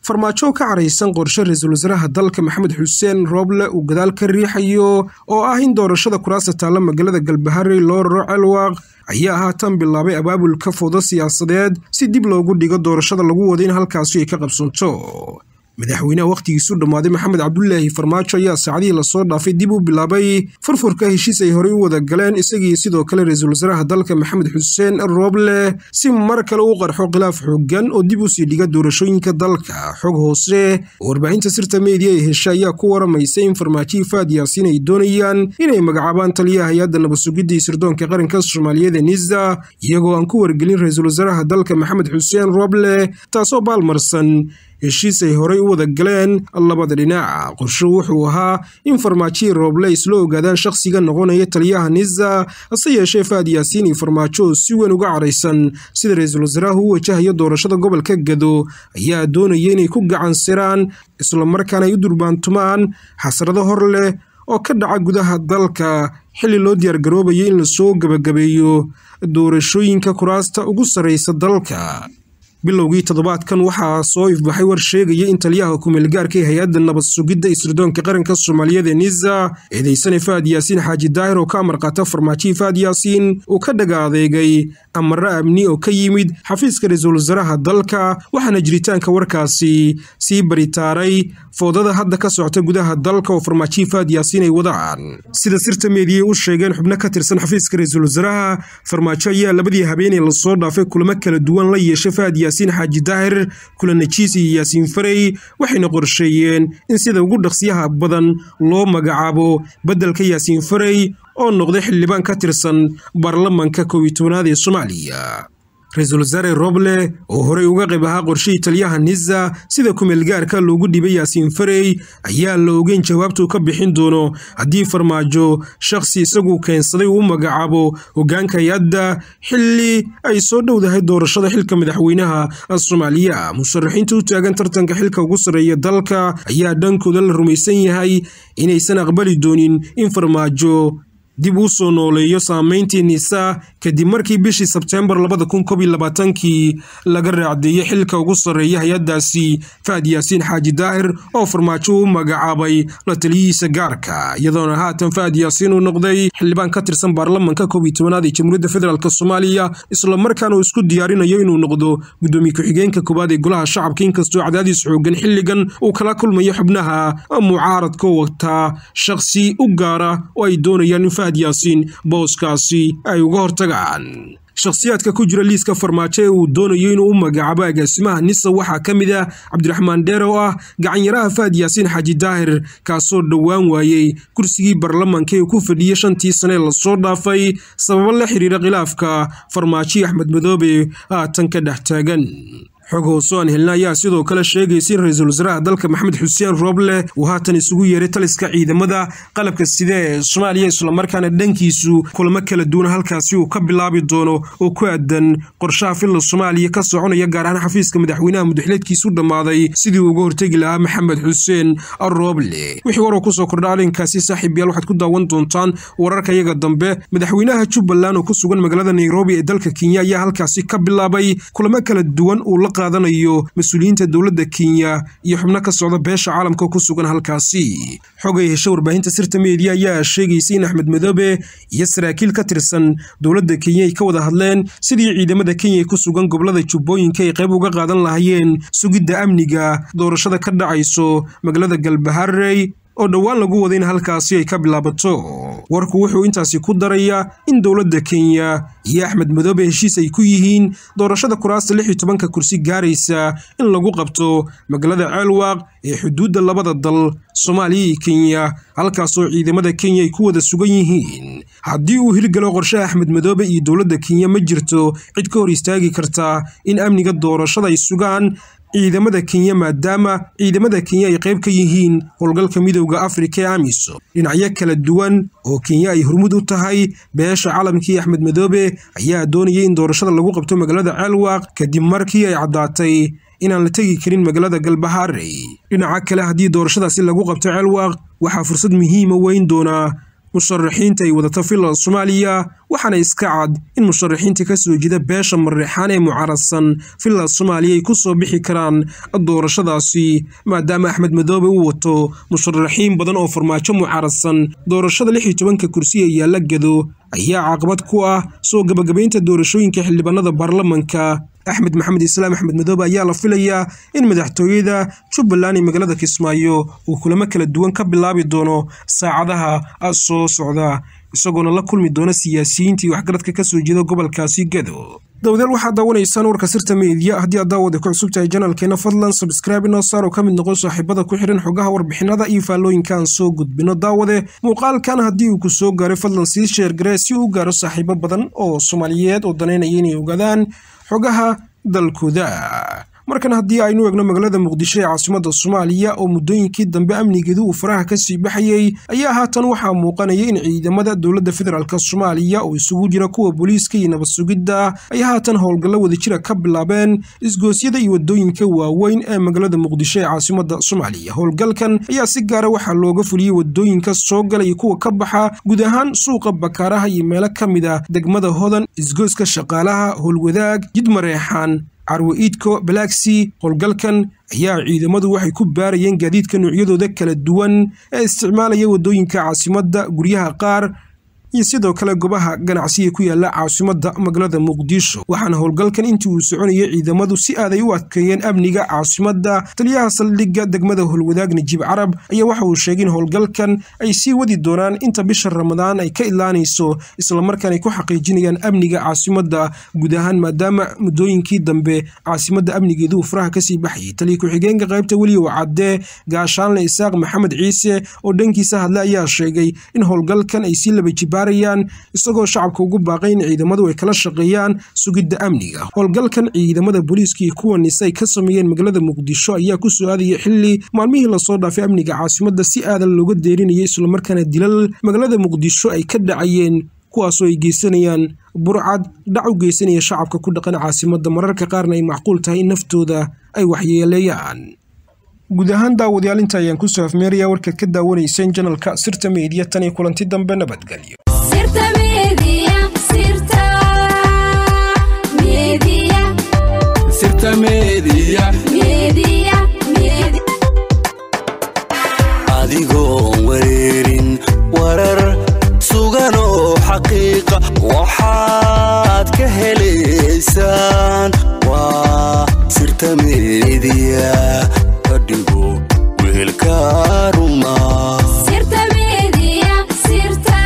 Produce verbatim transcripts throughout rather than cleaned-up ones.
farmaajo ka caraysan qorshe ra'iisul wasaaraha dalka Maxamed Xuseen Roble uu gadaal ka riixayo oo ah in doorashada kuraasta taalla magaalada Galbaharey loo raro Celwaaq ayaa haatan bilaabay abaabulka foodo siyaasadeed si dib loogu dhigo doorashada lagu wado in halkaasi ay ka qabsanto. madaxweynaha waqtigiisu dhamaaday Maxamed Cabdullaahi Farmaajo ayaa saacadii la soo dhaafay dib u bilaabay furfurka heshiis ay hore u wada galeen isagii sidoo kale ra'iisul wasaaraha dalka Maxamed Xuseen Roble si mar kale u qarxo khilaaf xooggan oo dib u sii dhiga doorashooyinka dalka. xog hoose warbaahinta sirta media ee hesha ayaa ku waramaysa in Farmaajo Faad Yaasiin ay doonayaan inay magacaabaan taliyaha hay'adda nabad sugidda sirdoonka qaranka Soomaaliyeed NISA iyagoo aan ku wargelin ra'iisul wasaaraha dalka Maxamed Xuseen Roble taasoo baalmarsan heshiis ay hore u wada galeen labada dhinac. qorshe wuxuu ahaa in Farmaajo Roble isla ogaadaan shakhsiga noqonaya taliyaha NISA hase yeeshee Faad Yaasiin iyo Farmaajo si weyn uga caraysan sida ra'iisul wasaaraha uu wajahayo doorashada gobolka Gado ayaa doonaya inay ku gacan siraan isla markaana ay u durbaantumaan xasrado hor leh oo ka dhaca gudaha dalka xilli loo diyaar garoobayo in la soo gabagabeeyo doorashooyinka kuraasta ugu sareysa dalka. bilowgii toddobaadkan waxaa soo ifbaxay war sheegaya in taliyaha kumeel gaarka ee hay'adda nabad sugidda sirdoonka qaranka Soomaaliyeed NISA eedeysan Faad Yaasiin Xaaji Daahir oo ka marqaata Farmaajo Faad Yaasiin uu ka dhagaadeegay amar amni oo ka yimid xafiiska ra'iisul wasaaraha dalka waxaana jiritaanka warkaasi sii baritaaray foodada hadda ka socota gudaha dalka oo Farmaajo Faad Yaasiin ay wadaan. sida sirta media u sheegeen xubno ka tirsan xafiiska ra'iisul wasaaraha Farmaajo ayaa labadii habeenay la soo dhaafay kulamo kala duwan la yeeshay Faad Yaasiin Xaaji Daahir kula najiis iyo Yaasiin Farey waxayna qorsheeyeen in sida ugu dhaqsiyaha badan loo magacaabo beddelka Yaasiin Farey oo noqday xildhibaan ka tirsan baarlamaanka koob iyo tobnaad ee Soomaaliya. ra'iisul wasaare Roble oo hore uga qayb ahaa qorshihii taliyaha NISA sida kumeel gaarka loogu dhibay Yaasiin Farey ayaa la ogeyn jawaabtu ka bixin doono haddii Farmaajo shakhsi isagu keensaday uu magacaabo hoggaanka hay'adda xilli ay soo dhowdahay doorashada xilka madaxweynaha Soomaaliya. musharaxiinta u taagan tartanka xilka ugu sareeya dalka ayaa dhankooda la rumaysan yahay inaysan aqbali doonin in Farmaajo dib u soo nooleeyo saameyntii NISA kadib markii bishii Sebtembar labada kun koob iyo labaatan-kii laga raacdeeyay xilka ugu sareeya hay'addaasi Faad Yaasiin Xaaji Daahir oo Farmaajo u magacaabay la taliyihiisa gaarka iyadoona haatan Faad Yaasiin uu noqday xildhibaan ka tirsan baarlamaanka koob iyo tobnaad ee Jamhuuriyadda Federaalka Soomaaliya isla markaana uu isku diyaarinayo inuu noqdo gudoomiye ku-xigeenka koobaad ee golaha shacabka inkastoo cadaadis xooggan xilligan uu kala kulmayo xubnaha mucaaradka wata shakhsi u gaara oo ay doonayaan Faad Yaasiin booskaasi ay uga hortagaan. shakhsiyaadka ku jira liiska Farmaajo ee uu doonayo inuu u magacaabo agaasimaha NISA waxaa ka mid ah Cabdiraxmaan Dheere oo ah gacanyaraha Faad Yaasiin Xaaji Daahir kaasoo dhowaan waayey kursigii baarlamaanka ee ku fadhiyay shantii sane la soo dhaafay sababo la xiriira khilaafka Farmaajo Axmed Madoobe haatan ka dhex taagan. xog hoose aan helnay ayaa sidoo kale sheegayay in ra'iisul wasaaraha dalka Maxamed Xuseen Roble uu haatan isugu yeeray taliska ciidamada qalabka sida ee Soomaaliya isla markaana dhankiisu kulamo kala duwan halkaasi uu ka bilaabi doono oo ku aadan qorshaha fil Soomaaliya ka soconaya gaar ahaan xafiiska madaxweynaha mudxleedkiisu dhamaaday sidii uu uga hortagi lahaa Maxamed Xuseen Roble. wixii war ku soo kordhay arrinkaasi saaxiibayaal waxaad ku daawan doontaan wararka iyaga dambe. madaxweynaha Jubbaland oo ku sugan magaalada Nairobi ee dalka Kenya ayaa halkaasi ka bilaabay kulamo kala duwan oo la qaadanayo mas'uuliyiinta dawladda Kenya iyo xubno ka socda beesha caalamka ku sugan halkaasi. xogay hesha warbaahinta sirta media ayaa sheegayay in Axmed Madoobe iyo saraakiil ka tirsan dawladda Kenya ay ka wada hadleen sidii ciidamada Kenya ku sugan gobolada Jubbooyinka ay qayb uga qaadan lahaayeen sugidda amniga doorashada ka dhacayso magaalada Galbaharey oo dhawaan lagu waday in halkaasi ay ka bilaabato. warku wuxuu intaasi ku darayaa in dawladda Kenya iyo Axmed Madoobe heshiis ay ku yihiin doorashada kuraasta lix iyo toban kursi gaaraysa in lagu qabto magaalada Celwaaq ee xuduudda labada dal Soomaaliya iyo Kenya halkaasoo ciidamada Kenya ay ku wada sugan yihiin. haddii uu hirgalo qorshaha Axmed Madoobe iyo dawladda Kenya ma jirto cid ka hor istaagi karta in amniga doorashada ay sugaan ciidamada Kenya maadaama ciidamada Kenya ay qayb ka yihiin howlgalka midowga Afrika ee AMISOM. dhinacyo kala duwan oo Kenya ay hormud u tahay beesha caalamkii Axmed Madoobe ayaa doonayay in doorashada lagu qabto magaalada Celwaaq kadib markii ay cadaatay inaan la tagi karin magaalada Galbaharey. dhinaca kale haddii doorashadaasi lagu qabto Celwaaq waxaa fursad muhiim ah weyn doona musharaxiinta ay wadata filla Soomaaliya waxaana iska cad in musharaxiinta ka soo jeeda beesha Mareexaan ee mucaaradsan filla Soomaaliya ay ku soo bixi karaan doorashadaasi maadaama Axmed Madoobe uu wato musharaxiin badan oo farmaajo mucaaradsan doorashada lix iyo tobanka kursi ee yaala Gado ayaa caqabad ku ah soo gabagabeynta doorashooyinka xildhibaanada baarlamaanka. Axmed Maxamed Islaam Axmed Madoobe ayaa la filayaa in madaxtooyada Jubbaland ee magaalada Kismaayo uu kulamo kala duwan ka bilaabi doono saacadaha soo socda isagoona la kulmi doona siyaasiyiintii waxgaradka ka soo jeeda gobolkaasi Gado. dawladda waxaa daawanaysaan warka Sirta Media haddii aad daawada ku cusub tahay channelkeena fadlan subscribe inoo saar oo ka mid noqo saaxiibada ku xiran xogaha warbixinada iyo faallooyinkan soo gudbino. daawade muuqaalkan haddii uu ku soo gaaray fadlan sii share garee si uu gaaro saaxiibo badan oo Soomaaliyeed oo daneynaya inay ogaadaan xogaha dalkooda. markan haddii aynu eegno magaalada Muqdisho ee caasimadda Soomaaliya oo muddooyinkii dambe amnigeedu uu faraha ka sii baxayay ayaa haatan waxaa muuqanaya in ciidamada dowladda federaalka Soomaaliya oo isugu jira kuwa booliiska iyo nabad sugidda ay haatan howlgallo wadajir ka bilaabeen isgoosyada iyo wadooyinka waaweyn ee magaalada Muqdisho ee caasimadda Soomaaliya. howlgalkan ayaa si gaar ah waxaa looga fuliyay wadooyinka soo galay kuwa ka baxa guud ahaan suuqa Bakaaraha iyo meelo ka mid ah degmada Hodan, isgooska Shaqaalaha, Howlwadaag, Jid Mareexaan, Carwo Iidko, Balaaksi. howlgalkan ayaa ciidamadu waxay ku baarayeen gaadiidka noocyadooda kala duwan ee isticmaalaya wadooyinka caasimadda, guryaha qaar iyo sidoo kale goobaha ganacsiga ku yaala caasimadda magaalada Muqdisho. waxaana howlgalkan intii uu soconayay ciidamadu si aad ay u adkeeyeen amniga caasimadda. taliyaha saldhigga degmada Howlwadaag Najiib Carab ayaa waxa uu sheegay in howlgalkan ay sii wadi doonaan inta bisha Ramadaan ay ka ilaanayso isla markaana ay ku xaqiijinayaan amniga caasimadda guud ahaan maadaama muddooyinkii dambe caasimadda amnigeedu uu faraha ka sii baxayay. taliye ku-xigeenka qaybta weli oo cadde Gaashaanle Isaaq Maxamed Ciise oo dhankiisa hadla ayaa sheegay in howlgalkan ay si laba jibaar isagoo shacabka ugu baaqay in ciidamadu ay kala shaqeeyaan sugidda amniga. howlgalkan ciidamada booliiska iyo kuwa nisay ka sameeyeen magaalada Muqdisho ayaa ku soo aadaya xilli maalmihii la soo dhaafay amniga caasimadda si aadan looga deerinayay isla markaana dilal magaalada Muqdisho ay ka dhacayeen kuwaasoo ay geysanayaan burcad dhac u geysanaya shacabka ku dhaqan caasimadda mararka qaarna ay macquul tahay in naftooda ay waxyeeleeyaan. guud ahaan daawadayaal inta ayaan ku soo afmeeraya warkaad ka daawanayseen channelka Sirta Media tan iyo kulanti dambe nabadgelyo. Sirta Media, Sirta Media, Sirta Media, Media, Media. adigoo wareerin warar sugan oo xaqiiqa waxaad ka helaysaan waa Sirta Media. adigo weelka ruma Sirta Media, Sirta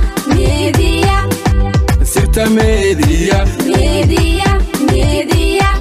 Media, Sirta Media, Media, Media.